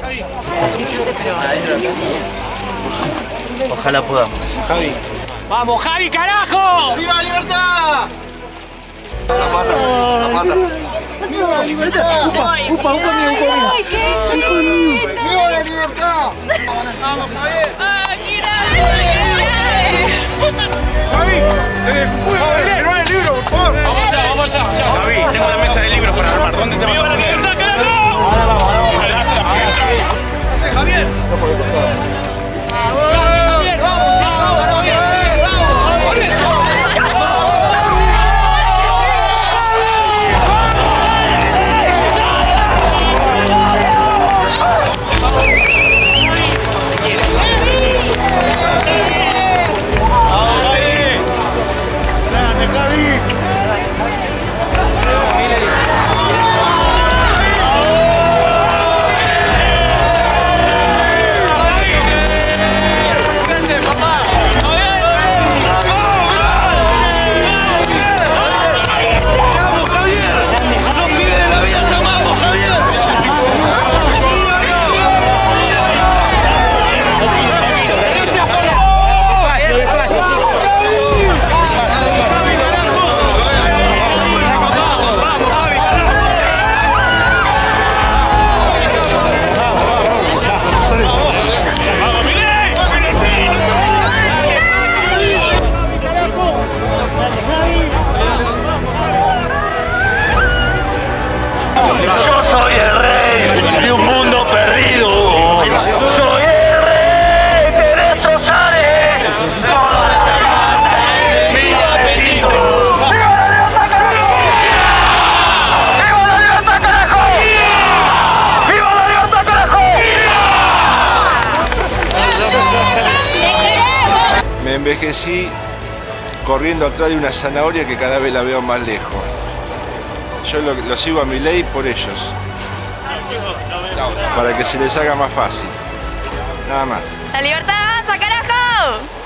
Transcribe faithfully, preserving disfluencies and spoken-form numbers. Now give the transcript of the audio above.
Ojalá podamos. Javi. ¡Vamos, Javi, carajo! ¡Viva la libertad! La mata, la mata. ¡Viva la libertad! Upa, upa, upa mío, upa mío. ¡Ay, qué lindo! ¡Viva la libertad! ¡Vamos, Javier! ¡Ay, qué grande! ¡Javi! ¡Eh! ¡No el libro, por favor! ¡Vamos allá, vamos allá! Javi, tengo una mesa de libros para armar. ¿Dónde te vas a poner? ¡Viva la libertad, carajo! Ahora vamos, ahora vamos. ¡Javier! ¡Vamos! ¡Javier, vamos! ¡Sí, vamos, Javier! Yo soy el rey de un mundo perdido. Soy el rey que destrozaré toda la casa de mi apetito. ¡Viva la libertad, carajo! ¡Viva la libertad, carajo! Me envejecí corriendo atrás de una zanahoria que cada vez la veo más lejos. Yo lo, lo sigo a mi ley por ellos, para que se les haga más fácil. Nada más. ¡La libertad avanza, carajo!